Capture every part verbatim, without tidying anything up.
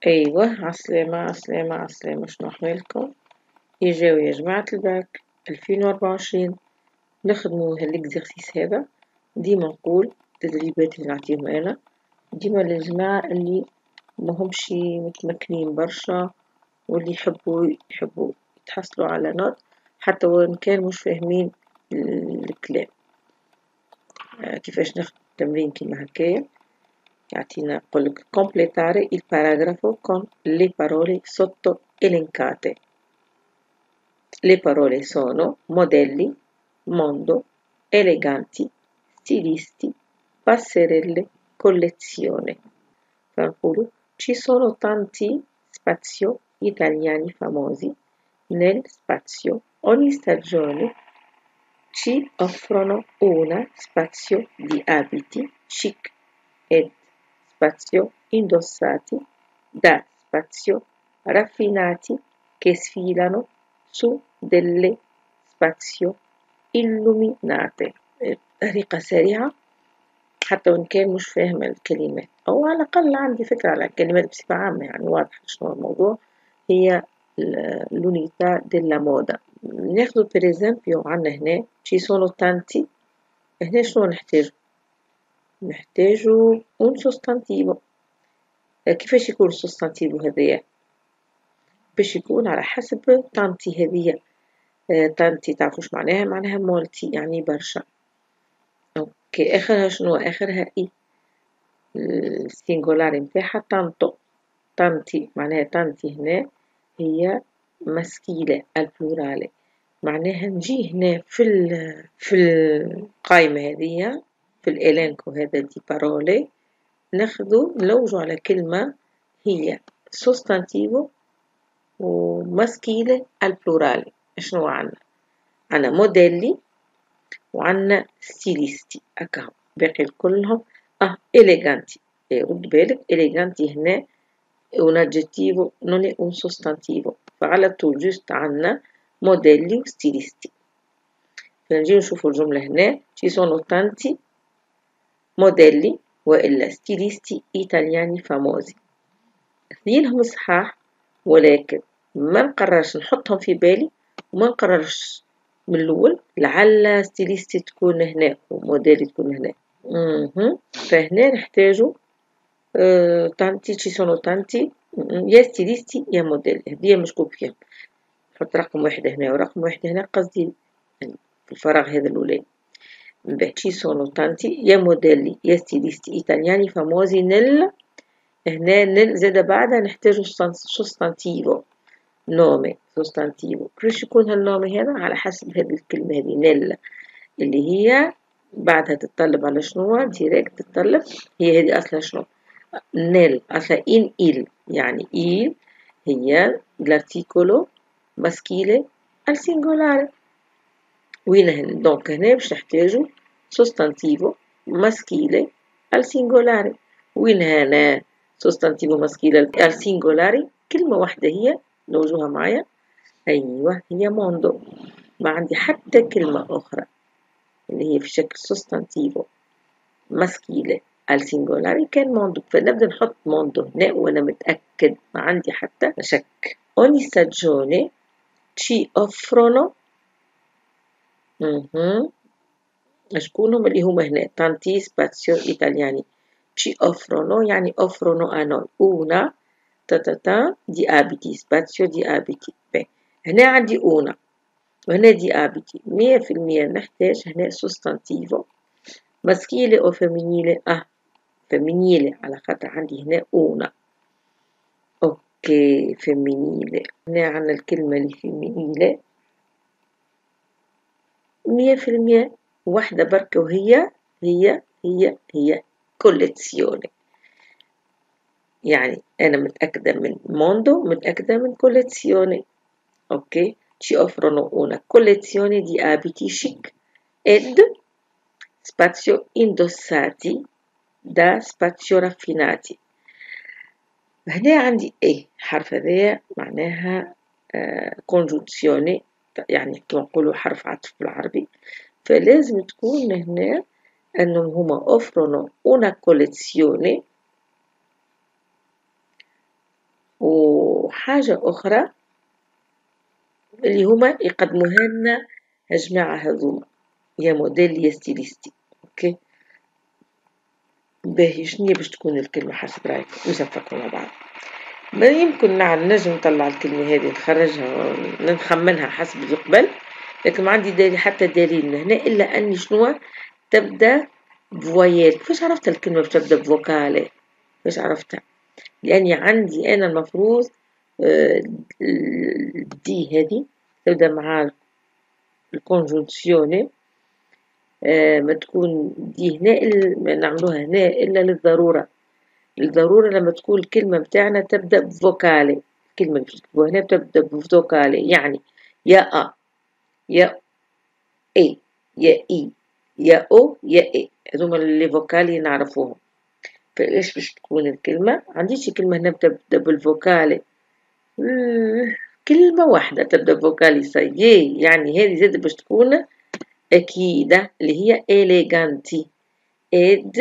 أيوة، عالسلامة عالسلامة عالسلامة. شنو أحوالكم؟ يجاو يا جماعة الباك ألفين وأربعة وعشرين نخدمو هالإكزرسيس هذا. ديما نقول التدريبات اللي نعطيهم أنا ديما للجماعة اللي مهمشي متمكنين برشا، واللي يحبوا يحبوا يتحصلوا على نوت حتى وإن كان مش فاهمين الكلام. آه كيفاش نخدم تمرين كيما هكايا؟ يعطينا يقولك completare il paragrafo con le parole sotto elencate. Le parole sono modelli, mondo, eleganti, stilisti, passerelle, collezione. Fanculo, ci sono tanti spazio italiani famosi nel spazio. Ogni stagione ci offrono una spazio di abiti chic ed spazio indossati da spazio raffinati che sfilano su delle spazio illuminate. طريقة سريعة حتى وإن كان مش فاهمة الكلمات، أو على الأقل عندي فكرة على الكلمات بصفة عامة، يعني واضح شنو الموضوع. هي l'unità della moda. ناخدو per esempio عنا هنا ci sono tanti. هنا شنو نحتاجو؟ نحتاجو un sostantivo. كيفاش يكون السوستانتيفو هذايا؟ باش يكون على حسب تانتي هذيا. تانتي تعرفوش معناها؟ معناها مولتي يعني برشا. اوكي، اخرها شنو؟ اخرها اي. السينغولاري متاعها تانتو. تانتي معناها تانتي هنا هي مسكيلة البلورالي. معناها نجي هنا في ال في القائمة هذيا في الالينكو هذا دي بارولي، ناخذو نلوجو على كلمة هي سوستانتيفو ومسكيلة البلورالي. شنو عنا؟ عنا موديلي وعنا ستيليستي. أكاهم باقي كلهم اه إليغانتي. رد بالك إليغانتي هنا un aggettivo non è un sostantivo، فعلى طول جوست عنا موديلي وستيليستي. فنجي نشوفوا الجملة هنا ci sono tanti modelli وإلا ستيليستي إيطالياني فاموزي. اثنينهم صحاح، ولكن ما نقررش نحطهم في بالي وما نقررش من الأول لعل ستيليستي تكون هنا وموديلي تكون هنا. مه. فهنا نحتاجو أه تانتي ci sono tanti يا ستيليستي يا موديلي، هذه مشكوك فيهم. نحط رقم واحد هنا ورقم واحد هنا، قصدي يعني في الفراغ هذا الأولاني. باهي ci sono tanti يا موديلي يا ستيليستي إيطالياني فاموزي نل. هنا نل زاد بعدها نحتاجو سوستانتيفو نومي. سوستانتيفو كيفاش يكون هالنومي هذا؟ على حسب هذه الكلمة هذه نل اللي هي بعدها تتطلب على شنو؟ ديريكت تتطلب. هي هذه أصلها شنو؟ نل أصلها إن إل، يعني إل هي l'articolo maschile al singolare. وين هنا؟ دونك هنا باش نحتاجو sostantivo maschile al singolare. وين هنا sostantivo maschile al singolare؟ كلمة واحدة هي، نوجوها معايا. أيوة، هي موندو. ما عندي حتى كلمة أخرى اللي هي في شكل sostantivo maschile al singolare كان موندو، فنبدأ نحط موندو هنا وأنا متأكد ما عندي حتى شك. ogni stagione ci offrono. اها شكونهم اللي هما هنا؟ tanti spazio italiani. ci offrono يعني offrono a noi una tatata di abiti. spazio di abiti. بي. هنا عندي una وهنا دي abiti. مية في المية نحتاج هنا sostantivo maschile أو femminile. اه femminile على خاطر عندي هنا una. اوكي femminile. هنا عندنا الكلمة اللي femminile مية في المية واحدة بركة، وهي هي هي هي كوليزيوني. يعني أنا متأكدة من موندو، متأكدة من كوليزيوني. أوكي ci offrono una collezione di abiti chic ed spazio indossati da spazio raffinati. هنا عندي إيه حرف هذايا معناها آه congiunzione، يعني كما نقولوا حرف عطف بالعربي، فلازم تكون هنا أنهم هما offrono una collezione وحاجة أخرى اللي هما يقدموها لنا الجماعة هذوما يا موديل يا ستيليستي. أوكي باهي شنيا باش تكون الكلمة حسب رايك نفكروا مع بعض. ما يمكن نجم نطلع الكلمة هذه نخرجها نخمنها حسب اللي قبل، لكن ما عندي دليل حتى دليل من هنا إلا أني شنو تبدأ بفويال. كيفاش عرفت الكلمة باش تبدأ بفوكالي؟ كيفاش عرفتها؟ لأني عندي أنا المفروض دي هذه تبدأ مع الكونجونسيوني ما تكون دي هنا ما نعملوها هنا إلا للضرورة. للضرورة لما تكون الكلمة بتاعنا تبدأ بفوكالي، الكلمة اللي بتكتبوها هنا بتبدأ بفوكالي، يعني يا أ يا إي يا إي يا أو يا إي، هذوما اللي فوكالي نعرفوهم. فإيش باش تكون الكلمة؟ عنديش كلمة هنا بتبدأ بالفوكالي، كلمة واحدة تبدأ بفوكالي سايي، يعني هذه زاد باش تكون أكيدة اللي هي إليغانتي. إد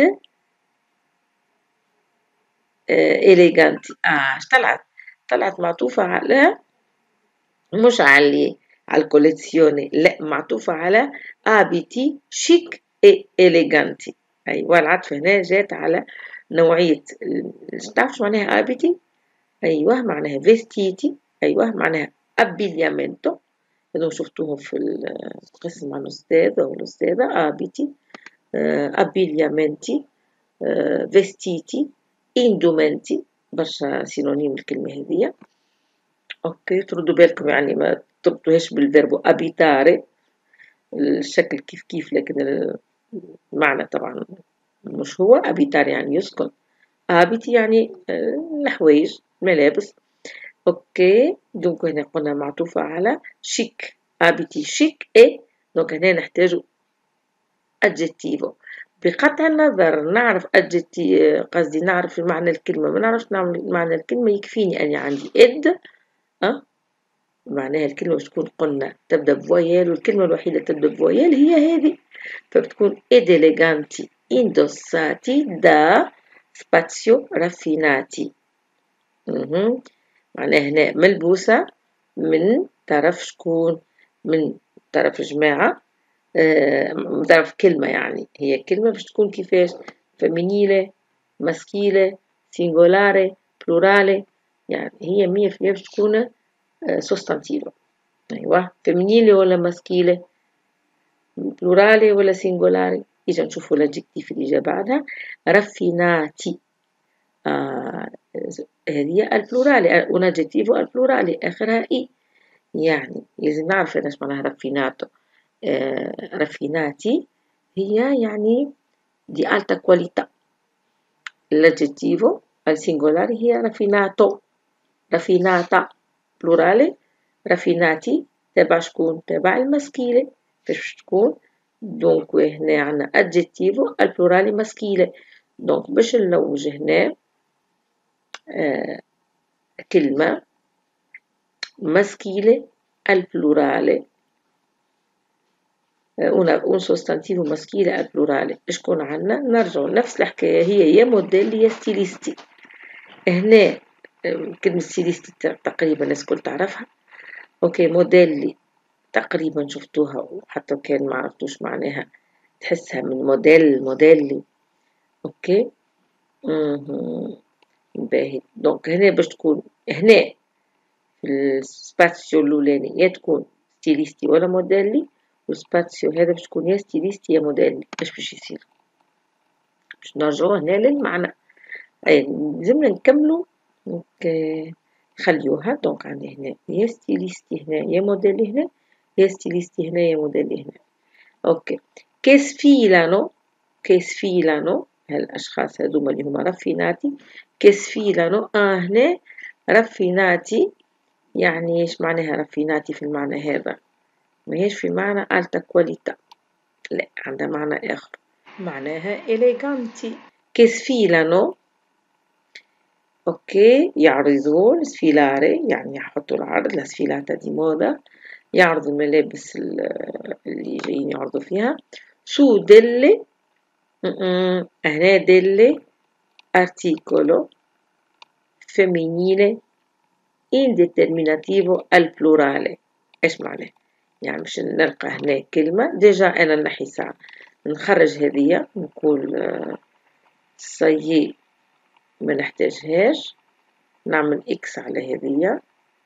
إليغانتي. آه اش طلعت؟ طلعت معطوفة على مش على على الكوليزيوني، لا معطوفة على أبيتي شيك إي إليغانتي. أيوة العطف هنا جات على نوعية. تعرف شو معناها أبيتي؟ أيوة معناها فيستيتي، أيوة معناها أبيليامنتو. هذو شفتوهم في القسم مع الأستاذ أو الأستاذة. أبيتي أبيليامنتي فيستيتي إندومنتي، برشا سينونيم الكلمة هذية. أوكي تردوا بالكم يعني ما تربطوهاش بالفيربو أبيتاري، الشكل كيف كيف لكن المعنى طبعا مش هو. أبيتاري يعني يسكن، أبيتي يعني الحوايج ملابس. اوكي دونك هنا قلنا معطوفة على شيك، أبيتي شيك إيه. دونك هنا نحتاج أدجيتيفو. بقطع النظر نعرف أدجيتي قصدي نعرف معنى الكلمة ما نعرفش نعمل معنى الكلمة، يكفيني أني عندي إد أه معناها الكلمة باش تكون قلنا تبدأ بفويال، والكلمة الوحيدة تبدأ بفويال هي هذه، فبتكون إديليغانتي إندوساتي دا سباتيو رافيناتي. اها معناها هنا ملبوسة من طرف شكون؟ من طرف جماعة، آه من طرف كلمة، يعني هي كلمة باش تكون كيفاش؟ فيمينيلي ماسكيلي سينغولاري بلورالي، يعني هي مية في المية باش تكون آه سوستانتيفو. أيوة فيمينيلي ولا ماسكيلي، بلورالي ولا سينغولاري. إجا نشوفوا الأدجكتيف اللي جا بعدها رافيناتي. آه هذه البلورالي ونادجتيفو البلورالي آخرها إي، يعني لازم نعرف إيش معناها رافيناتو. آه رافيناتي هي يعني دي ألتا كواليتا. الأدجتيفو السينغولاري هي رافيناتو، رافيناتا بلورالي. رافيناتي تبع شكون؟ تبع المسكيلة. فاش تكون؟ دونك هنا عنا أدجتيفو البلورالي مسكيلة. دونك باش نلوج هنا آه كلمة maschile al plurale una un sostantivo maschile al plurale. شكون عنا؟ نرجع نفس الحكاية، هي يا موديل يا ستيليستي. هنا كلمة ستيليستي تقريبا الناس كل تعرفها. اوكي موديلي تقريبا شفتوها وحتى كان ما عرفتوش معناها تحسها من موديل موديلي. اوكي اها باهي. دونك هنا باش تكون هنا في السباتيو الأولاني يا تكون ستيليستي ولا موديلي، والسباتيو هذا باش تكون يا ستيليستي يا موديلي. اش باش يصير؟ باش نرجعو هنا للمعنى. أي لازمنا نكملو. دونك خليوها. دونك عندي هنا يا ستيليستي هنا يا موديلي هنا، يا ستيليستي هنا يا موديلي هنا. اوكي che sfilano che sfilano هالأشخاص هذوما اللي هما رافيناتي che sfilano. آه هنا رافيناتي يعني ايش معناها رافيناتي في المعنى هذا؟ ماهيش في معنى ألتا كواليتا، لا عندها معنى آخر، معناها إليغانتي. che sfilano اوكي يعرضون سفيلاري يعني يحطوا العرض. لا سفيلاتا دي موضة، يعرضوا الملابس اللي جايين يعرضوا فيها. سو ديلي هنا ديلي articolo femminile indeterminativo al plurale. إيش معناه؟ يعني باش نلقى هنا كلمة ديجا أنا نحي ساعة نخرج هذيا نقول سيي ما نحتاجهاش نعمل إكس على هذيا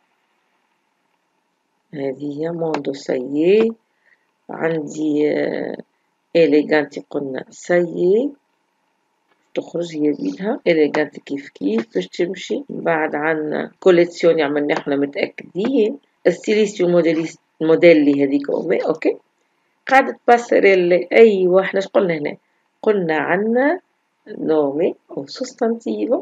هذيا موندو سيي عندي إليغانتي قلنا سيي تخرج هي بيدها إليغانتي كيف كيف باش تمشي بعد عنا كوليكسيون عملنا احنا متأكدين ستيليستيو موديليست موديلي هذيك أوكي أوكي قاعدة باسريلي أيوة احنا اش قلنا هنا قلنا عنا نومي أو سوستانتيفو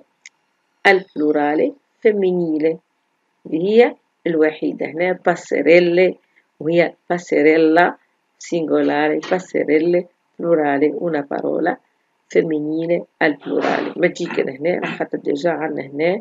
البلورالي فيمينيلي اللي هي الوحيدة هنا باسريلي وهي باسريلا سينغولاري باسريلي بلورالي una parola femminile al plurale ما تجي كده هنا راح حتى ديجا عنا هنا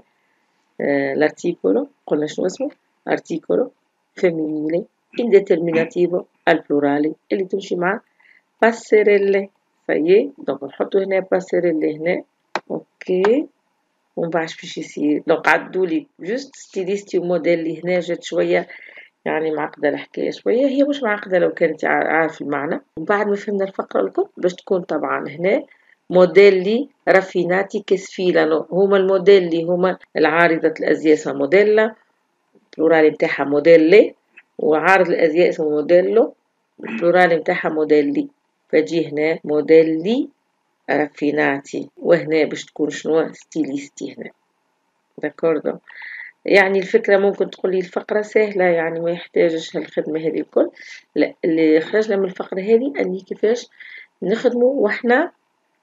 آه l'articolo قلنا شنو اسمه articolo femminile indeterminativo al plurale اللي تمشي مع passerelle فايي دونك نحطو هنا passerelle هنا اوكي ومن بعد باش يصير دونك عدولي جوست ستيليستي وموديلي هنا جات شوية يعني معقدة الحكاية شوية هي مش معقدة لو كانت عارف المعنى وبعد ما فهمنا الفقرة الكل باش تكون طبعا هنا موديلي رافيناتي كسفيلانو هما الموديلي هما العارضة الأزياء اسمها موديلا البلورالي متاعها موديلي وعارض الأزياء اسمه موديلو البلورالي متاعها موديلي فجي هنا موديلي رافيناتي وهنا باش تكون شنو ستيليستي هنا داكوردو يعني الفكرة ممكن تقولي الفقرة سهلة يعني ما يحتاجش هالخدمة هذه الكل لا اللي خرجنا من الفقرة هذه أني كيفاش نخدمه وإحنا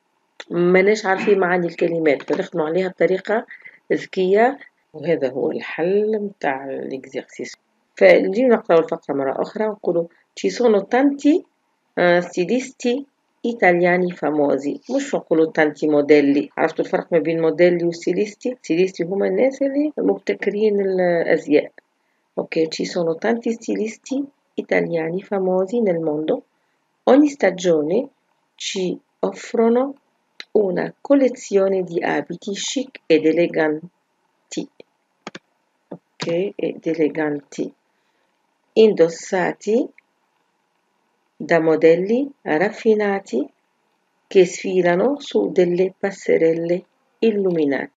ماناش عارفين معاني الكلمات فنخدموا عليها بطريقة ذكية وهذا هو الحل متاع الإكزيرسيس فنجي نقرأ الفقرة مرة أخرى ونقولوا ci sono tanti stilisti إيطالياني فاموزي مش نقولوا تانتي موديلي عرفتوا الفرق ما بين موديلي وستيليستي ستيليستي هما الناس اللي مبتكرين الأزياء ok ci sono tanti stilisti italiani famosi nel mondo ogni stagione ci offrono una collezione di abiti chic ed eleganti ok ed eleganti indossati da modelli raffinati che sfilano su delle passerelle illuminate